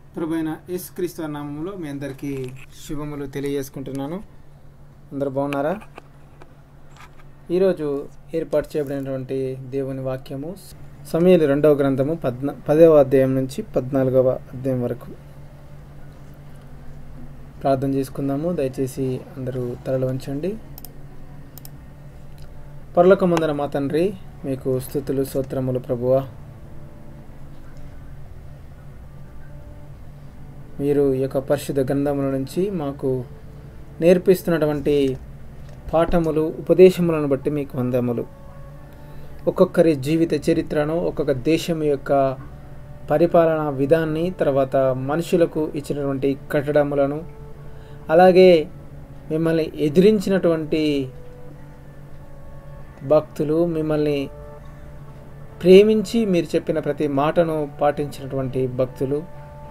ప్రభువైన యేసుక్రీస్తు నామములో మీ అందరికీ శుభములు తెలియజేసుకుంటున్నాను. అందరూ బాగున్నారా? ఈరోజు ఏర్పాటు చేయబడినటువంటి దేవుని వాక్యము సమూయేలు 2వ గ్రంథము 10వ అధ్యాయం నుంచి 14వ అధ్యాయం వరకు. ప్రార్థన చేసుకుందాము. దయచేసి అందరూ తలలు వంచండి. పరలోకమందున మా తండ్రి, మీకు స్తుతులు స్తోత్రములు ప్రభువా. మీరు ఈ యొక్క పరిశుద్ధ గ్రంథముల నుంచి మాకు నేర్పిస్తున్నటువంటి పాఠములు, ఉపదేశములను బట్టి మీకు వందములు. ఒక్కొక్కరి జీవిత చరిత్రను, ఒక్కొక్క దేశం యొక్క పరిపాలనా విధాన్ని, తర్వాత మనుషులకు ఇచ్చినటువంటి కట్టడములను, అలాగే మిమ్మల్ని ఎదిరించినటువంటి భక్తులు, మిమ్మల్ని ప్రేమించి మీరు చెప్పిన ప్రతి మాటను పాటించినటువంటి భక్తులు,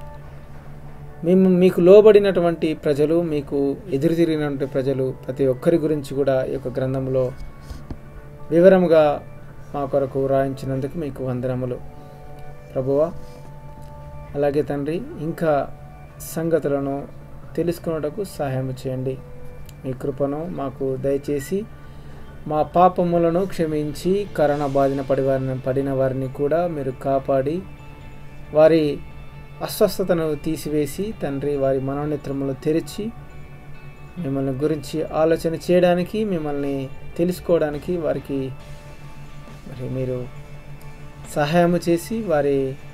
మీకు లోబడినటువంటి ప్రజలు, మీకు ఎదురు తిరిగినటువంటి ప్రజలు, ప్రతి ఒక్కరి గురించి కూడా ఈ యొక్క గ్రంథంలో వివరముగా మా కొరకు రాయించినందుకు మీకు వందనములు ప్రభువా. అలాగే తండ్రి, ఇంకా సంగతులను తెలుసుకున్నటకు సహాయం చేయండి. మీ కృపను మాకు దయచేసి మా పాపములను క్షమించి కరోనా బాధిన పడిన వారిని కూడా మీరు కాపాడి, వారి అస్వస్థతను తీసివేసి తండ్రి, వారి మనోనేత్రములు తెరిచి మిమ్మల్ని గురించి ఆలోచన చేయడానికి, మిమ్మల్ని తెలుసుకోవడానికి వారికి మరి మీరు సహాయము చేసి వారి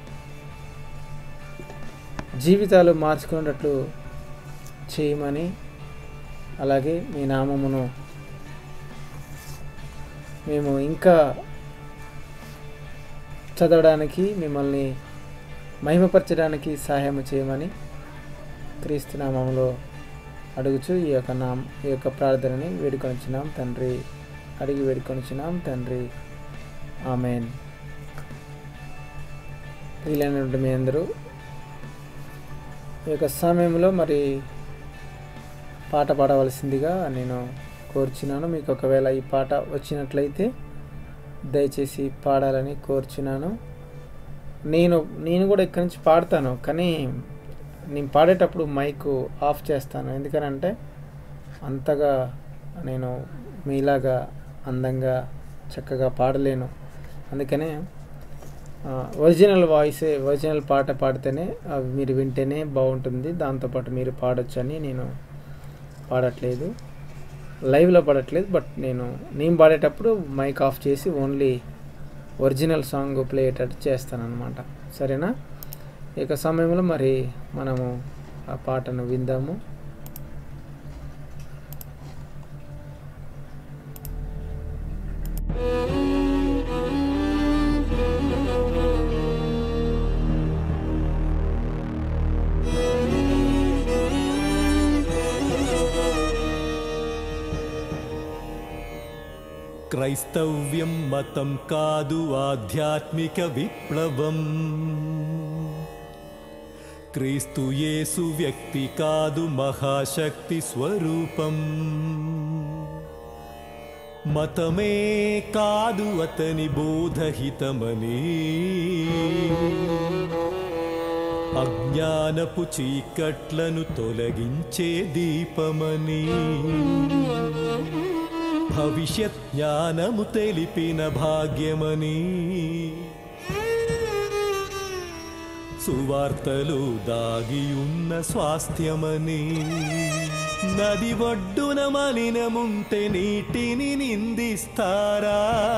జీవితాలు మార్చుకునేటట్లు చేయమని, అలాగే మీ నామమును మేము ఇంకా చదవడానికి, మిమ్మల్ని మహిమపరచడానికి సహాయం చేయమని క్రీస్తు నామములో అడుగుచు ఈ యొక్క ప్రార్థనని వేడుకొనిచున్నాం తండ్రి. అడిగి వేడుకొనిచున్నాం తండ్రి. ఆమెన్. ప్రియులైనటువంటి మీ అందరూ ఈ యొక్క సమయంలో మరి పాట పాడవలసిందిగా నేను కోరుచున్నాను. మీకు ఒకవేళ ఈ పాట వచ్చినట్లయితే దయచేసి పాడాలని కోరుచున్నాను. నేను కూడా ఇక్కడి నుంచి పాడతాను, కానీ నేను పాడేటప్పుడు మైక్ ఆఫ్ చేస్తాను. ఎందుకనంటే అంతగా నేను మీలాగా అందంగా చక్కగా పాడలేను. అందుకనే ఒరిజినల్ పాట పాడితేనే అవి మీరు వింటేనే బాగుంటుంది. దాంతోపాటు మీరు పాడొచ్చని నేను పాడట్లేదు, లైవ్లో పాడట్లేదు. బట్ నేను పాడేటప్పుడు మైక్ ఆఫ్ చేసి ఓన్లీ ఒరిజినల్ సాంగ్ ప్లే అయ్యేటట్టు చేస్తానన్నమాట. సరేనా? ఇక సమయంలో మరి మనము ఆ పాటను విందాము. క్రైస్తవ్యం మతం కాదు, ఆధ్యాత్మిక విప్లవం. క్రీస్తు యేసు వ్యక్తి కాదు, మహాశక్తి స్వరూపం. మతమే కాదు అతని బోధహితమని, అజ్ఞానపు చీకట్లను తొలగించే దీపమని, భవిష్యత్ జ్ఞానము తెలిపిన భాగ్యమని, సువార్తలు దాగియున్న స్వాస్థ్యమని, నది ఒడ్డున మలినముంటే నీటిని నిందిస్తారా?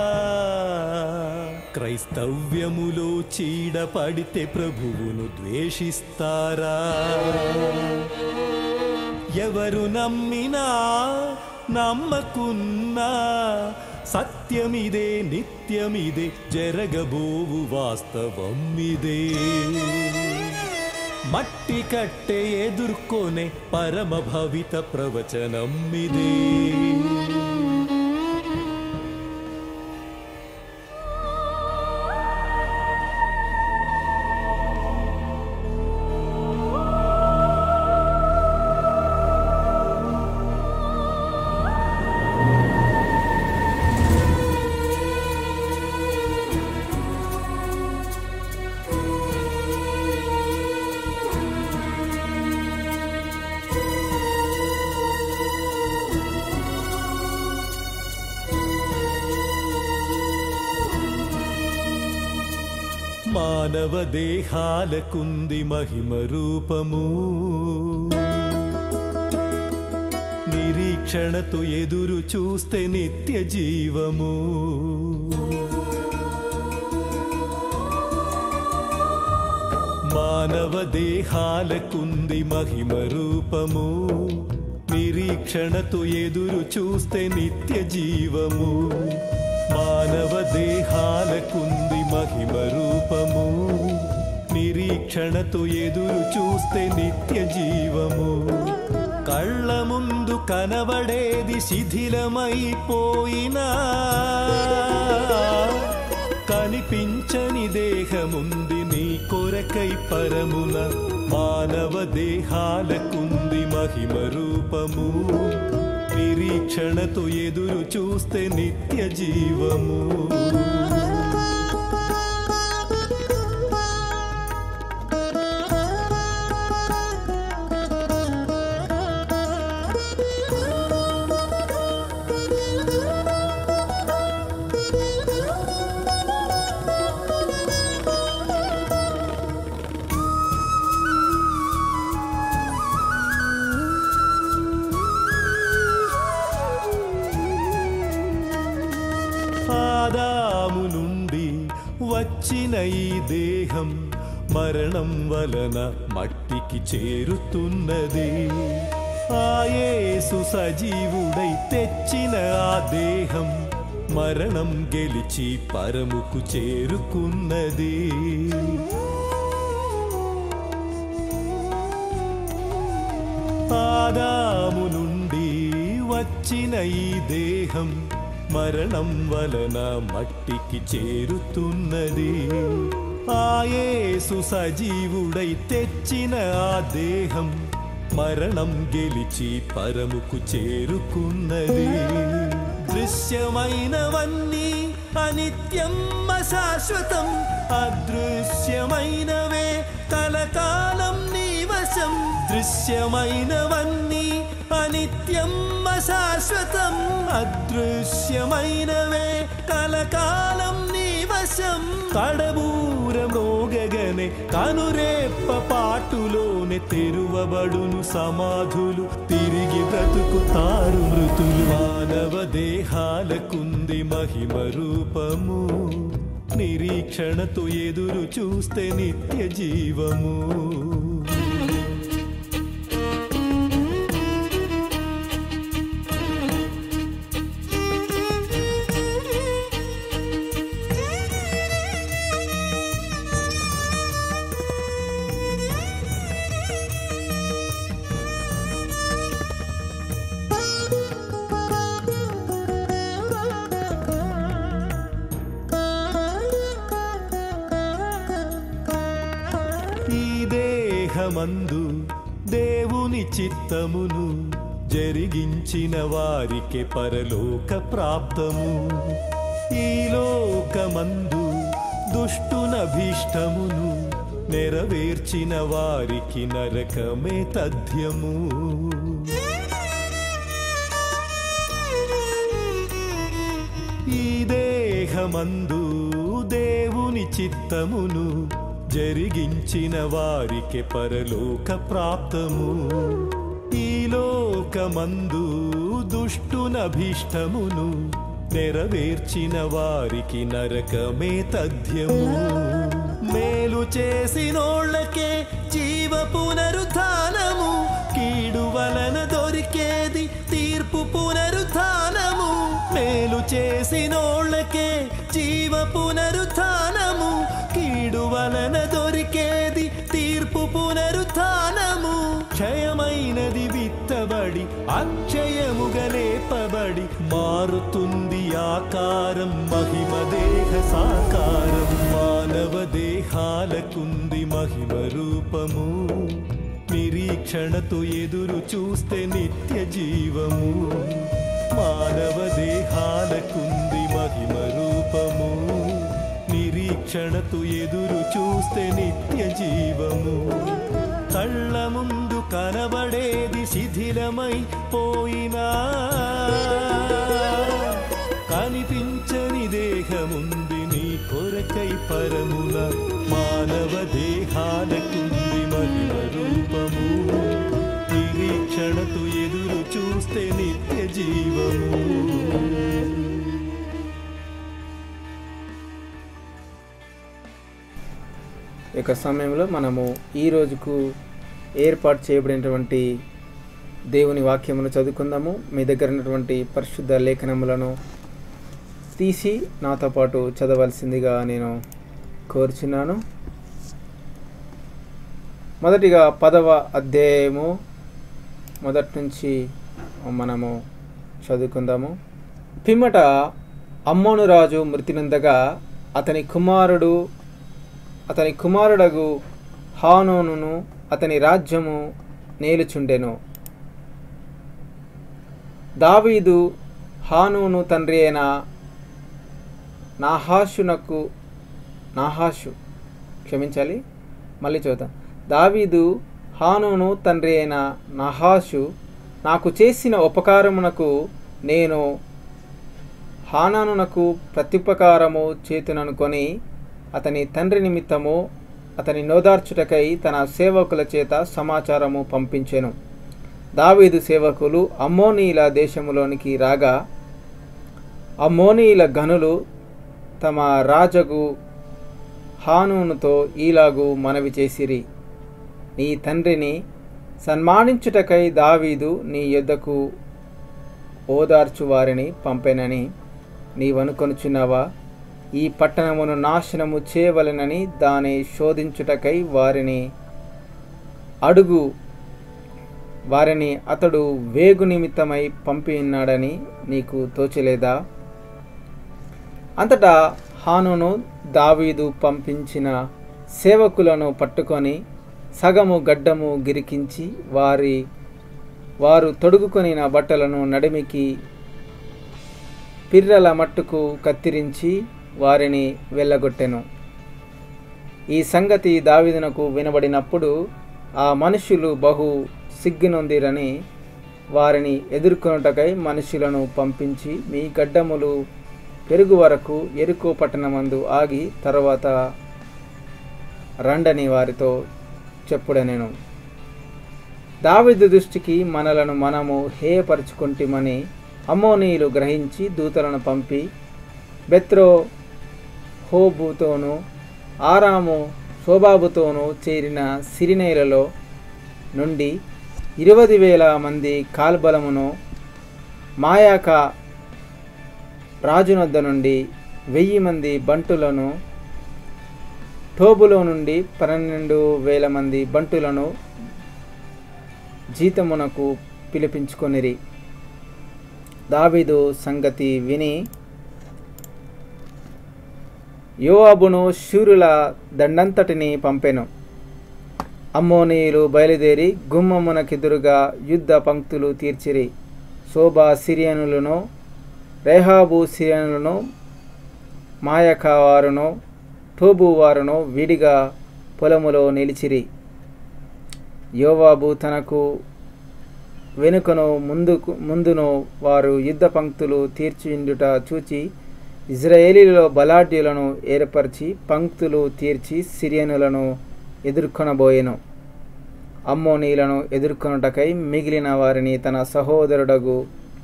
క్రైస్తవ్యములో చీడ పడితే ప్రభువును ద్వేషిస్తారా? ఎవరు నమ్మినా నమ్మకున్నా సత్యమిదే, నిత్యమిదే, జరగబోవు వాస్తవం ఇదే. మట్టి కట్టే ఎదుర్కొనే పరమ భవిత ప్రవచనం ఇదే. మానవ దేహాలకుంది మహిమ రూపము నిరీక్షణతో ఎదురు చూస్తే నిత్య జీవము మానవ దేహాలకుంది మహిమ రూపము నిరీక్షణతో ఎదురు చూస్తే నిత్య జీవము మానవ దేహాలకుంది మహిమ రూపము నిరీక్షణతో ఎదురు చూస్తే నిత్య జీవము కళ్ళ ముందు కనబడేది శిథిలమైపోయినా కనిపించని దేహముంది నీ కొరకై పరమున మానవ దేహాలకుంది మహిమ రూపము నిరీక్షణతో ఎదురు చూస్తే నిత్య జీవము ఆదాము నుండి వచ్చిన ఈ దేహం మరణం వలన మట్టికి చేరుతున్నది ఆ యేసు సజీవుడై తెచ్చిన ఆ దేహం మరణం గెలిచి పరముకు చేరుకున్నది ఆదాము నుండి వచ్చిన ఈ దేహం మరణం వలన మట్టికి చేరుతున్నది ఆ యేసు సజీవుడై తెచ్చిన ఆ దేహం మరణం గెలిచి పరముకు చేరుకున్నది దృశ్యమైనవన్నీ అనిత్యం అశాశ్వతం అదృశ్యమైనవే కలకాలం నీ వశం దృశ్యమైనవన్నీ అనిత్యం అశాశ్వతం అదృశ్యమైనవే కలకాలం నీ వశం కడబూర మోగగనే కనురేప్ప పాటులోనే తెరువబడును సమాధులు తిరిగి బ్రతుకుతారు మృతులు మానవ దేహాలకుంది మహిమ రూపము నిరీక్షణతో ఎదురు చూస్తే నిత్య జీవము మందు దేవుని చిత్తమును జరిగించిన వారికే పరలోక ప్రాప్తము ఈ లోకమందు దుష్టునభీష్టమును నెరవేర్చిన వారికి నరకమే తథ్యము ఈ దేహమందు దేవుని చిత్తమును జరిగించిన వారికి పరలోక ప్రాప్తము ఈ లోకమందు దుష్టునభీష్టమును నెరవేర్చిన వారికి నరకమే తథ్యము మేలు చేసినోళ్ళకే జీవ పునరుత్థానము కీడు వలన దొరికేది తీర్పు పునరుత్థానము మేలు చేసినోళ్ళకే జీవ పునరుత్థానము కీడు వలన దొరికేది తీర్పు పునరుత్థానము క్షయమైనది విత్తబడి అక్షయముగా లేపబడి మారుతుంది ఆకారం మహిమ దేహ సాకారం మానవ దేహాలకుంది మహిమ రూపము నిరీక్షణతో ఎదురు చూస్తే నిత్య జీవము మానవ దేహాలకుంది మహిమ రూపము నిరీక్షణతో ఎదురు చూస్తే నిత్య జీవము కళ్ళ ముందు కనబడేది శిథిలమై పోయినా కనిపించని దేహముంది నీ కొరకై పరమున దేహాలకుంది మహిమ రూపము, నిరీక్షణతో ఎదురు చూస్తే నిత్య జీవము. ఇక సమయంలో మనము ఈ రోజుకు ఏర్పాటు చేయబడినటువంటి దేవుని వాక్యమును చదువుకుందాము. మీ దగ్గర ఉన్నటువంటి పరిశుద్ధ లేఖనములను తీసి నాతో పాటు చదవలసిందిగా నేను కోరుచున్నాను. మొదటిగా 10వ అధ్యాయము మొదటి నుంచి మనము చదువుకుందాము. పిమ్మట అమ్మోను రాజు మృతి నొందగా అతని కుమారుడగు హానోనును అతని రాజ్యము నేలుచుండెను. దావీదు హానూను తండ్రి అయిన దావీదు హానూను తండ్రి అయిన నహాషు నాకు చేసిన ఉపకారమునకు నేను హానానునకు ప్రత్యుపకారము చేతుననుకొని అతని తండ్రి నిమిత్తము అతని నోదార్చుటకై తన సేవకుల చేత సమాచారము పంపించెను. దావీదు సేవకులు అమ్మోనీయుల దేశములోనికి రాగా అమ్మోనీయుల గనులు తమ రాజగు హానూనుతో ఈలాగు మనవి చేసిరి, నీ తండ్రిని సన్మానించుటకై దావీదు నీ యొద్దకు ఓదార్చు వారిని పంపెనని నీవనుకొనుచున్నావా? ఈ పట్టణమును నాశనము చేయవలెనని దాని శోధించుటకై వారిని అతడు వేగు నిమిత్తమై పంపి ఉన్నాడని నీకు తోచలేదా? అంతటా హానూను దావీదు పంపించిన సేవకులను పట్టుకొని సగము గడ్డము గిరికించి వారు తొడుగుకొనిన బట్టలను నడిమికి పిర్రల మట్టుకు కత్తిరించి వారిని వెళ్ళగొట్టెను. ఈ సంగతి దావీదునకు వినబడినప్పుడు ఆ మనుషులు బహు సిగ్గునొందిరని వారిని ఎదుర్కొనుటకై మనుషులను పంపించి మీ గడ్డములు పెరుగు వరకు యెరికో పట్టణమందు ఆగి తరువాత రండని వారితో చెప్పుడనెను. దావీదు దృష్టికి మనము హేయపరుచుకొంటిమని అమ్మోనీయులు గ్రహించి దూతలను పంపి బెత్రోహోబుతోనూ ఆరాము శోబాబుతోనూ చేరిన సిరినేలలో నుండి 20,000 మంది కాల్బలమును మాయాక రాజునొద్ద నుండి 1,000 మంది బంటులను టోబులో నుండి 12,000 మంది బంటులను జీతమునకు పిలిపించుకొనిరి. దావీదు సంగతి విని యోవాబును శూరుల దండంతటిని పంపెను. అమ్మోనీయులు బయలుదేరి గుమ్మమునకెదురుగా యుద్ధ పంక్తులు తీర్చిరి. శోబా సిరియనులను, రేహాబు సిరియనులను, మాయకా వారును, టోబు వారును విడిగా పొలములో నిలిచిరి. యోవాబు తనకు వెనుకను ముందును వారు యుద్ధ పంక్తులు తీర్చిండుట చూచి ఇజ్రాయేలీలో బలాఢ్యులను ఏర్పరిచి పంక్తులు తీర్చి సిరియనులను ఎదుర్కొనబోయెను. అమ్మోనీయులను ఎదుర్కొనుటకై మిగిలిన వారిని తన సహోదరుడగు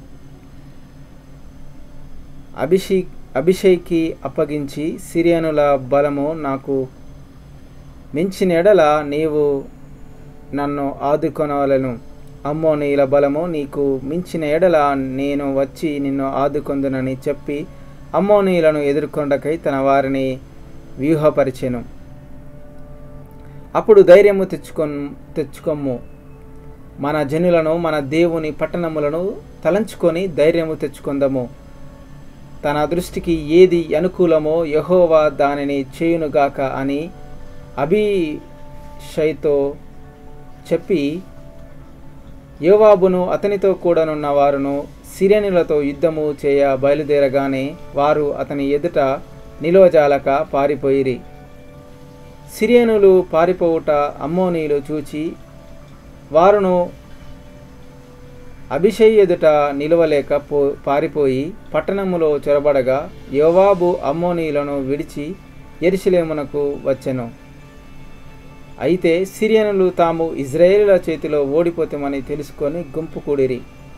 అభిషేక్కి అప్పగించి, సిరియనుల బలము నాకు మించిన ఎడల నీవు నన్ను ఆదుకొనవలెను, అమ్మోనీయుల బలము నీకు మించిన ఎడల నేను వచ్చి నిన్ను ఆదుకొందునని చెప్పి అమ్మోనీయులను ఎదుర్కొనుటకై తన వారిని వ్యూహపరిచెను. అప్పుడు ధైర్యము తెచ్చుకొమ్ము, మన జనులను మన దేవుని పట్టణములను తలంచుకొని ధైర్యము తెచ్చుకొందము. తన దృష్టికి ఏది అనుకూలమో యెహోవా దానిని చేయునుగాక అని అబీషైతో చెప్పి యోవాబును అతనితో కూడానున్న వారును సిరియనులతో యుద్ధము చేయ బయలుదేరగానే వారు అతని ఎదుట నిలువజాలక పారిపోయిరి. సిరియనులు పారిపోవుట అమ్మోనీయులు చూచి వారును అభిషై ఎదుట నిలవలేక పారిపోయి పట్టణములో చొరబడగా యోవాబు అమ్మోనీయులను విడిచి యెరూషలేమునకు వచ్చెను. అయితే సిరియనులు తాము ఇజ్రాయేలుల చేతిలో ఓడిపోతామని తెలుసుకొని గుంపు కూడిరి.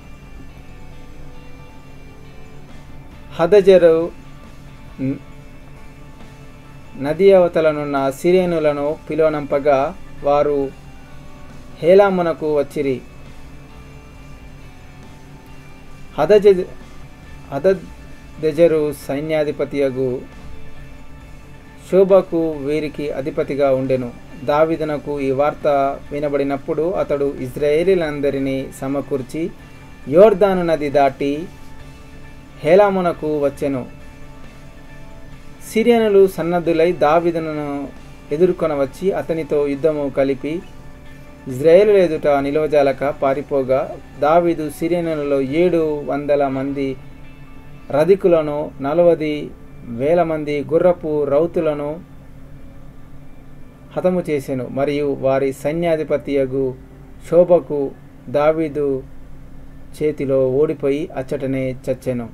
హదజరు నది అవతలనున్న సిరియనులను పిలువనంపగా వారు హేలామునకు వచ్చిరి. హదదెజరు సైన్యాధిపతియగు శోబకు వీరికి అధిపతిగా ఉండెను. దావీదునకు ఈ వార్త వినబడినప్పుడు అతడు ఇజ్రాయేలీలందరినీ సమకూర్చి యోర్దాను నది దాటి హేలామునకు వచ్చెను. సిరియనులు సన్నద్ధులై దావీదును ఎదుర్కొనవచ్చి అతనితో యుద్ధము కలిపి ఇజ్రాయేలు ఎదుట నిలవజాలక పారిపోగా దావీదు సిరియనులలో 700 మంది రధికులను 40,000 మంది గుర్రపు రౌతులను హతము చేసెను. మరియు వారి సైన్యాధిపతియగు శోబకు దావీదు చేతిలో ఓడిపోయి అచ్చటనే చచ్చెను.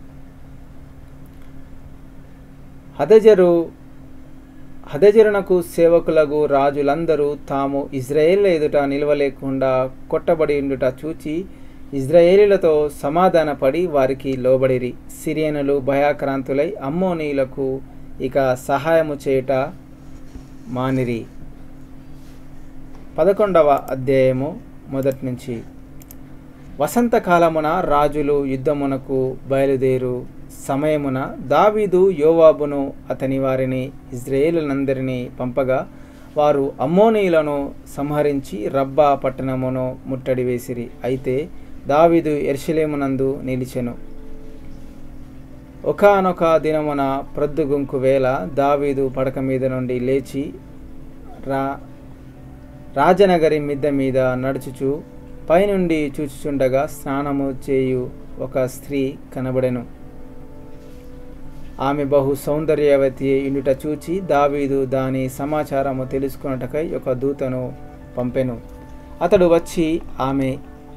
హదజరునకు సేవకులకు రాజులందరూ తాము ఇజ్రాయేళ్ల ఎదుట నిలవలేకుండా కొట్టబడి ఉండుట చూచి ఇజ్రాయేలీలతో సమాధానపడి వారికి లోబడిరి. సిరియనులు భయాక్రాంతులై అమ్మోనీయులకు ఇక సహాయము చేయుట మానిరి. 11వ అధ్యాయము మొదటి నుంచి. వసంతకాలమున రాజులు యుద్ధమునకు బయలుదేరు సమయమున దావీదు యోవాబును అతని వారిని ఇజ్రాయేలునందరినీ పంపగా వారు అమ్మోనీయులను సంహరించి రబ్బా పట్టణమును ముట్టడి వేసిరి. అయితే దావీదు యెరూషలేమునందు నిలిచెను. ఒకానొక దినమున ప్రొద్దుగుంకు వేళ దావీదు పడక మీద నుండి లేచి రాజనగరి మిద్దె మీద నడుచుచు పైనుండి చూచుచుండగా స్నానము చేయు ఒక స్త్రీ కనబడెను. ఆమె బహు సౌందర్యవతి ఇండుట చూచి దావీదు దాని సమాచారము తెలుసుకొనుటకై ఒక దూతను పంపెను. అతడు వచ్చి ఆమె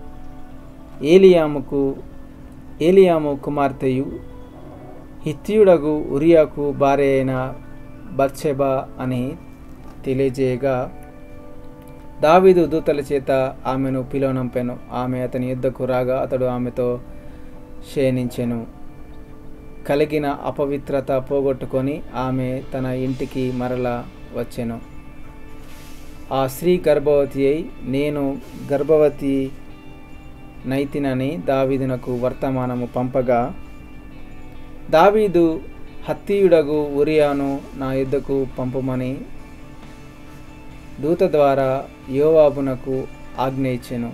ఏలియాము కుమార్తెయు హిత్తీయుడగు ఉరియాకు భార్య అయిన బత్షెబా అని తెలియజేయగా దావీదు దూతల చేత ఆమెను పిలువనంపెను. ఆమె అతని యుద్ధకు రాగా అతడు ఆమెతో శయనించెను. కలిగిన అపవిత్రత పోగొట్టుకొని ఆమె తన ఇంటికి మరలా వచ్చెను. ఆ స్త్రీ గర్భవతి అయి నేను గర్భవతి నైతినని దావీదునకు వర్తమానము పంపగా దావీదు హత్తీయుడగు ఉరియాను నా యుద్ధకు పంపుమని దూత ద్వారా యోవాబునకు ఆజ్ఞ ఇచ్చెను.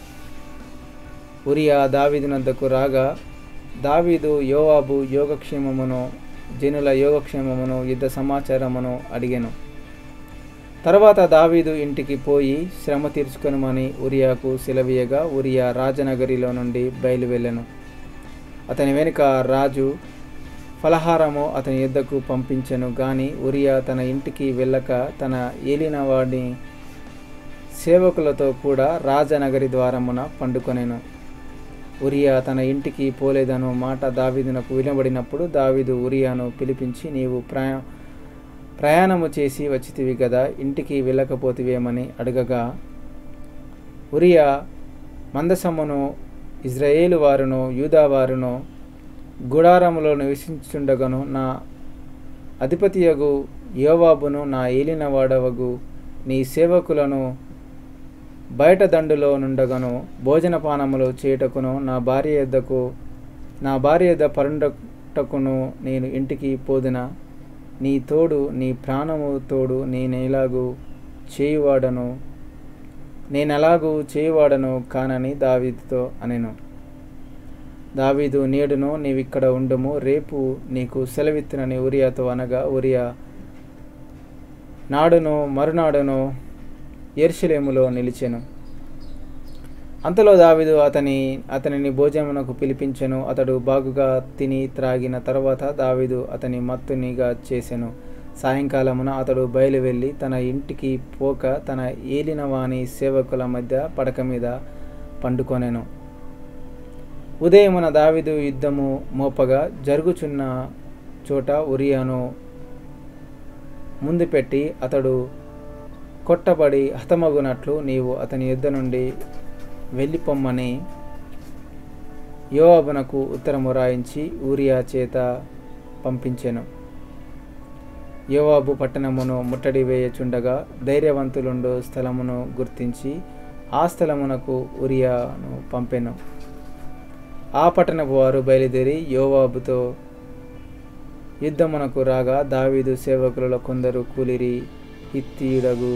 ఉరియా దావీదునద్దకు రాగా దావీదు యోవాబు యోగక్షేమమును జనుల యోగక్షేమమును యుద్ధ సమాచారమును అడిగెను. తర్వాత దావీదు ఇంటికి పోయి శ్రమ తీర్చుకొనుమని ఉరియాకు సెలవీయగా ఉరియా రాజనగరిలో నుండి బయలువెళ్ళెను. అతని వెనుక రాజు ఫలహారము అతని యుద్ధకు పంపించెను. గాని ఉరియా తన ఇంటికి వెళ్ళక తన ఏలినవాడి సేవకులతో కూడా రాజనగరి ద్వారమున పండుకొనెను. ఉరియా తన ఇంటికి పోలేదను మాట దావీదునకు వినబడినప్పుడు దావీదు ఉరియాను పిలిపించి నీవు ప్రయాణము చేసి వచ్చితివి కదా, ఇంటికి వెళ్ళకపోతివేమని అడగగా ఉరియా మందసమును ఇజ్రాయేలు వారును యూదావారును గుడారములో నివసించుండగను నా అధిపతియగు యోవాబును నా ఏలినవాడవగు నీ సేవకులను బయట దండులో నుండగను భోజనపానములు చేయుటకును నా భార్య యొద్ద పరుండటకును నేను ఇంటికి పోదునా? నీ తోడు నీ ప్రాణము తోడు నేనెలాగూ చేయువాడను కానని దావీదుతో అనెను. దావీదు నేడును నీవిక్కడ ఉండుము, రేపు నీకు సెలవిత్తునని ఉరియాతో అనగా ఉరియా నాడును మరునాడును యెరూషలేములో నిలిచెను. అంతలో దావీదు అతనిని భోజనమునకు పిలిపించెను. అతడు బాగుగా తిని త్రాగిన తర్వాత దావీదు అతని మత్తునిగా చేసెను. సాయంకాలమున అతడు బయలువెళ్ళి తన ఇంటికి పోక తన ఏలినవాని సేవకుల మధ్య పడక మీద పండుకొనెను. ఉదయమున దావీదు యుద్ధము మోపగా జరుగుచున్న చోట ఉరియాను ముందు పెట్టి అతడు కొట్టబడి హతమగునట్లు నీవు అతని యుద్ధ నుండి వెళ్ళిపొమ్మని యోవాబునకు ఉత్తరము రాయించి ఊరియా చేత పంపించెను. యోవాబు పట్టణమును ముట్టడి వేయచుండగా ధైర్యవంతులుండు స్థలమును గుర్తించి ఆ స్థలమునకు ఊరియాను పంపెను. ఆ పట్టణపు వారు బయలుదేరి యోవాబుతో యుద్ధమునకు రాగా దావీదు సేవకులలో కొందరు కూలిరి హిత్తీయుడగు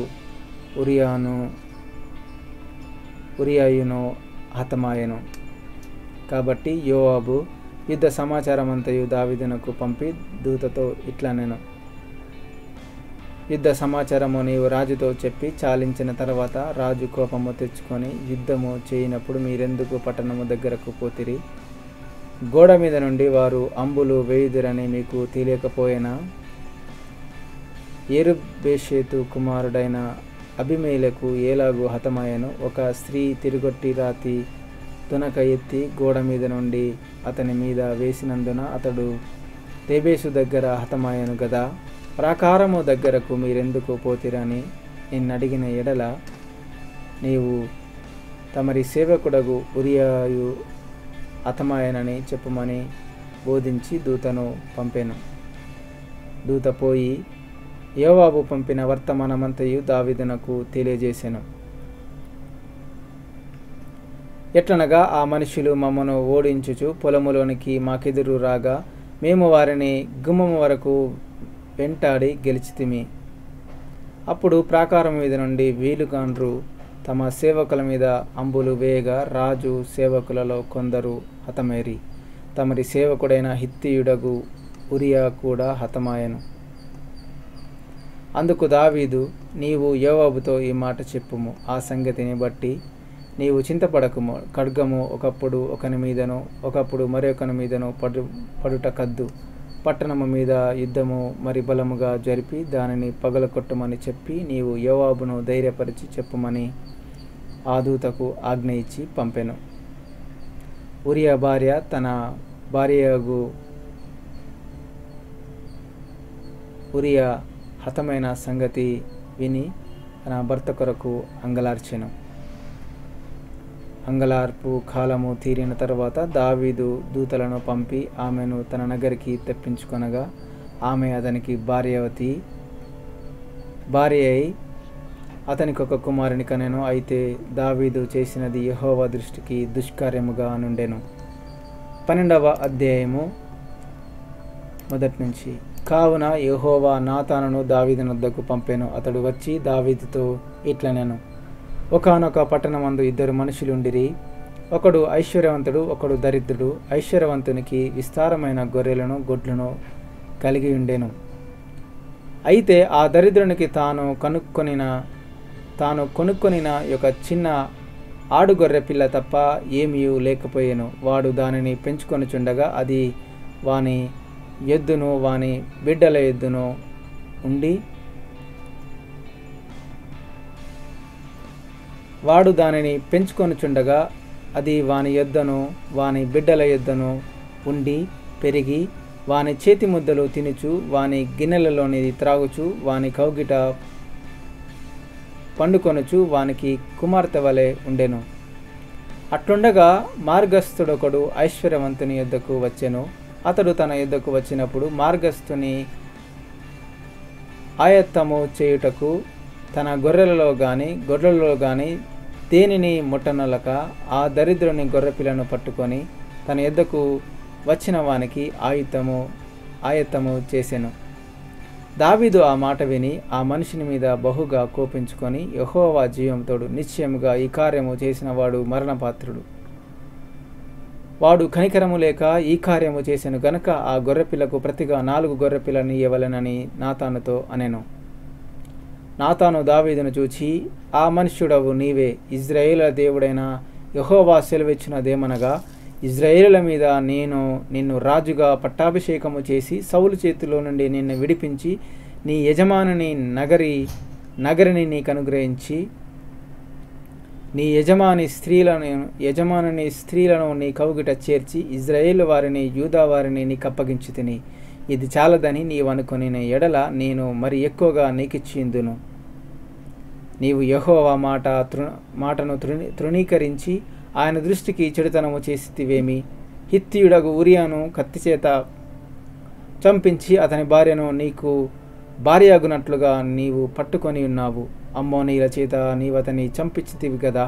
ఉరియాయును హతమాయెను. కాబట్టి యోవాబు యుద్ధ సమాచారమంతయు దావీదునకు పంపి దూతతో ఇట్లనెను, యుద్ధ సమాచారము నీవు రాజుతో చెప్పి చాలించిన తర్వాత రాజు కోపము తెచ్చుకొని యుద్ధము చేయనప్పుడు మీరెందుకు పట్టణము దగ్గరకు పోతిరి? గోడ మీద నుండి వారు అంబులు వేయుదురని మీకు తెలియకపోయేనా? యెరుబ్బెషెతు కుమారుడైన అబీమెలెకు ఎలాగు హతమాయెను? ఒక స్త్రీ తిరుగొట్టి రాతి తునక ఎత్తి గోడ మీద నుండి అతని మీద వేసినందున అతడు తేబేసు దగ్గర హతమాయెను గదా. ప్రాకారము దగ్గరకు మీరెందుకు పోతిరని నిన్నడిగిన ఎడల నీవు తమరి సేవకుడగు ఉరియాయు హతమాయనని చెప్పుమని బోధించి దూతను పంపెను. దూత పోయి యోవాబు పంపిన వర్తమానమంతయు దావీదునకు తెలియజేసెను. ఎట్లనగా ఆ మనుషులు మమ్మను ఓడించుచు పొలములోనికి మాకెదురు రాగా మేము వారిని గుమ్మము వరకు వెంటాడి గెలిచితిమి. అప్పుడు ప్రాకారం మీద నుండి వీలుగాండ్రు తమ సేవకుల మీద అంబులు వేయగా రాజు సేవకులలో కొందరు హతమేరి తమరి సేవకుడైన హిత్తీయుడగు ఉరియా కూడా హతమాయెను. అందుకు దావీదు, నీవు యోవాబుతో ఈ మాట చెప్పుము, ఆ సంగతిని బట్టి నీవు చింతపడకుము. ఖడ్గము ఒకప్పుడు ఒకని మీదను ఒకప్పుడు మరొకని మీదను పడుట కద్దు. పట్టణము మీద యుద్ధము మరి బలముగా జరిపి దానిని పగలకొట్టమని చెప్పి నీవు యోవాబును ధైర్యపరిచి చెప్పుమని ఆ దూతకు ఆజ్ఞ ఇచ్చి పంపెను. ఉరియా భార్య తన భార్యగు ఉరియా హతమైన సంగతి విని తన భర్త కొరకు అంగలార్చెను. అంగలార్పు కాలము తీరిన తర్వాత దావీదు దూతలను పంపి ఆమెను తన నగరికి తెప్పించుకొనగా ఆమె అతనికి భార్య అయి అతనికి ఒక కుమారుని కనెను. అయితే దావీదు చేసినది యెహోవా దృష్టికి దుష్కార్యముగా నుండెను. 12వ అధ్యాయము మొదటి నుంచి. కావున యెహోవా నాతానును దావీదు వద్దకు పంపెను. అతడు వచ్చి దావీదుతో ఇట్లనెను, ఒకానొక పట్టణమందు ఇద్దరు మనుషులుండిరి. ఒకడు ఐశ్వర్యవంతుడు, ఒకడు దరిద్రుడు. ఐశ్వర్యవంతునికి విస్తారమైన గొర్రెలను గొడ్లను కలిగి ఉండెను. అయితే ఆ దరిద్రునికి తాను కొనుక్కొనిన ఒక చిన్న ఆడుగొర్రె పిల్ల తప్ప ఏమీ లేకపోయెను. వాడు దానిని పెంచుకొనుచుండగా అది వాని ఎద్దును వాని బిడ్డల ఎద్దును ఉండి వాడు దానిని పెంచుకొనుచుండగా అది వాని యొద్దను వాని బిడ్డల యొద్దను ఉండి పెరిగి వాని చేతి ముద్దలు తినుచు వాని గిన్నెలలోనిది త్రాగుచు వాని కౌగిట పండుకొనుచు వానికి కుమార్తె వలె ఉండెను. అట్లుండగా మార్గస్థుడొకడు ఐశ్వర్యవంతుని యొద్దకు వచ్చెను. అతడు తన యొద్దకు వచ్చినప్పుడు మార్గస్థుని ఆయత్తము చేయుటకు తన గొర్రెలలో గాని గొడ్లలో గాని దేనిని ముట్టనొలక ఆ దరిద్రుని గొర్రెపిల్లను పట్టుకొని తన యొద్దకు వచ్చిన వానికి ఆయత్తము చేసెను. దావీదు ఆ మాట విని ఆ మనిషిని మీద బహుగా కోపించుకొని, యెహోవా జీవంతోడు, నిశ్చయముగా ఈ కార్యము చేసిన వాడు మరణపాత్రుడు. వాడు కనికరము లేక ఈ కార్యము చేసెను గనుక ఆ గొర్రెపిల్లకు ప్రతిగా 4 గొర్రెపిల్లని ఇవ్వలెనని నాతానుతో అనెను. నాతాను దావీదును చూచి, ఆ మనుష్యుడవు నీవే, ఇజ్రాయేలు దేవుడైన యెహోవా సెలవిచ్చినదేమనగా, ఇజ్రాయేలుల మీద నేను నిన్ను రాజుగా పట్టాభిషేకము చేసి సౌలు చేతిలో నుండి నిన్ను విడిపించి నీ యజమానుని నగరిని నీకు అనుగ్రహించి నీ యజమానుని స్త్రీలను నీ కౌగిట చేర్చి ఇజ్రాయేలు వారిని యూదా వారిని నీకు అప్పగించి తిని ఇది చాలదని నీవు అనుకుని ఎడల నేను మరి ఎక్కువగా నీకిచ్చిందును. నీవు యెహోవా మాటను తృణీకరించి ఆయన దృష్టికి చెడుతనము చేసితివేమి? హిత్తీయుడగు ఉరియాను కత్తిచేత చంపించి అతని భార్యను నీకు భార్యగునట్లుగా నీవు పట్టుకొని ఉన్నావు. అమ్మోనీయుల చేత నీవు అతన్ని చంపించితివి కదా.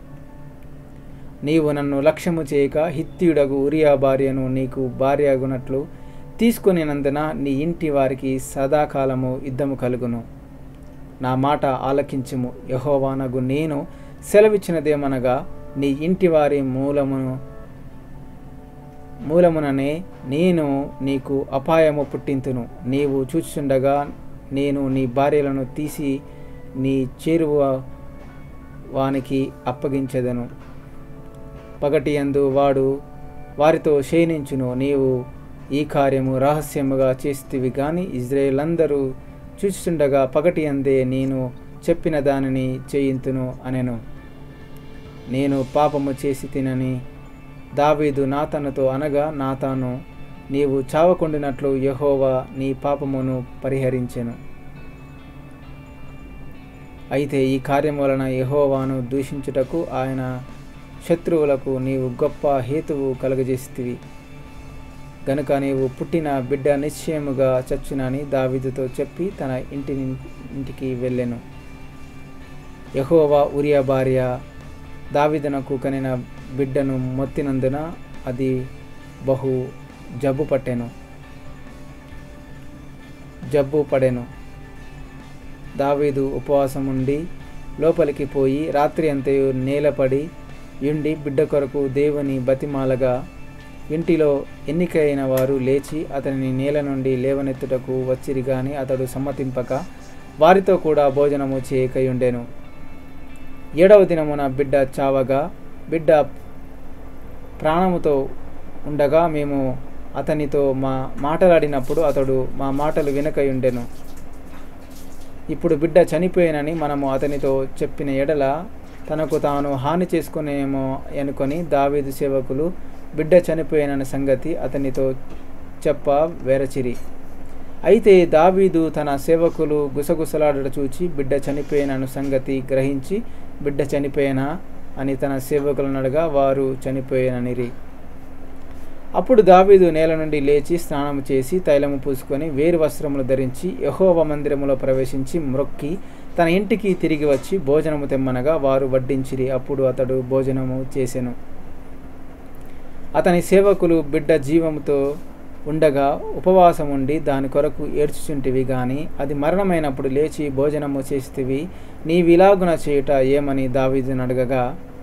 నీవు నన్ను లక్ష్యము చేయక హిత్తీయుడగు ఉరియా భార్యను నీకు భార్యగునట్లు తీసుకొనినందున నీ ఇంటి వారికి సదాకాలము యుద్ధము కలుగును. నా మాట ఆలకించుము. యెహోవానగు నేను సెలవిచ్చినదేమనగా, నీ ఇంటి వారి మూలముననే నేను నీకు అపాయము పుట్టింతును. నీవు చూచుచుండగా నేను నీ భార్యలను తీసి నీ చేరువ వానికి అప్పగించెదను. పగటియందు వాడు వారితో శయనించును. నీవు ఈ కార్యము రహస్యముగా చేస్తివి గాని ఇజ్రాయేలందరూ చూచుచుండగా పగటియందే నేను చెప్పిన దానిని చేయింతును అనెను. నేను పాపము చేసి తినని దావీదు నాతానుతో అనగా, నాతాను నీవు చావకుండినట్లు యెహోవా నీ పాపమును పరిహరించెను. అయితే ఈ కార్యం వలన యెహోవాను దూషించుటకు ఆయన శత్రువులకు నీవు గొప్ప హేతువు కలుగజేస్తివి గనుక నీవు పుట్టిన బిడ్డ నిశ్చయముగా చచ్చునని దావీదుతో చెప్పి తన ఇంటికి వెళ్ళెను. యెహోవా ఉరియా భార్య దావీదునకు కనిన బిడ్డను మొత్తినందున అది బహు జబ్బు పడెను. దావీదు ఉపవాసముండి లోపలికి పోయి రాత్రి అంతయు నేలపడి యుండి బిడ్డ కొరకు దేవుని బతిమాలగా, ఇంటిలో ఎన్నికైన వారు లేచి అతనిని నేల నుండి లేవనెత్తుటకు వచ్చిరి గాని అతడు సమ్మతింపక వారితో కూడా భోజనము చేయకయుండెను. 7వ దినమున బిడ్డ చావగా, బిడ్డ ప్రాణముతో ఉండగా మేము అతనితో మాటలాడినప్పుడు అతడు మా మాటలు వినకయుండెను. ఇప్పుడు బిడ్డ చనిపోయినని మనము అతనితో చెప్పిన ఎడల తనకు తాను హాని చేసుకునేమో అనుకొని దావీదు సేవకులు బిడ్డ చనిపోయిన సంగతి అతనితో చెప్ప వెరచిరి. అయితే దావీదు తన సేవకులు గుసగుసలాడట చూచి బిడ్డ చనిపోయిన సంగతి గ్రహించి, బిడ్డ చనిపోయినా అని తన సేవకులను అడగా వారు చనిపోయిననిరి. అప్పుడు దావీదు నేల నుండి లేచి స్నానము చేసి తైలము పూసుకొని వేరు వస్త్రములు ధరించి యెహోవా మందిరములో ప్రవేశించి మ్రొక్కి తన ఇంటికి తిరిగి వచ్చి భోజనము తెమ్మనగా వారు వడ్డించిరి. అప్పుడు అతడు భోజనము చేసెను. అతని సేవకులు బిడ్డ జీవముతో ఉండగా ఉపవాసముండి దాని కొరకు ఏడ్చుచుంటివి గాని అది మరణమైనప్పుడు లేచి భోజనము చేసితివి, నీవిలాగున చేయుట ఏమని దావీదును అడగగా,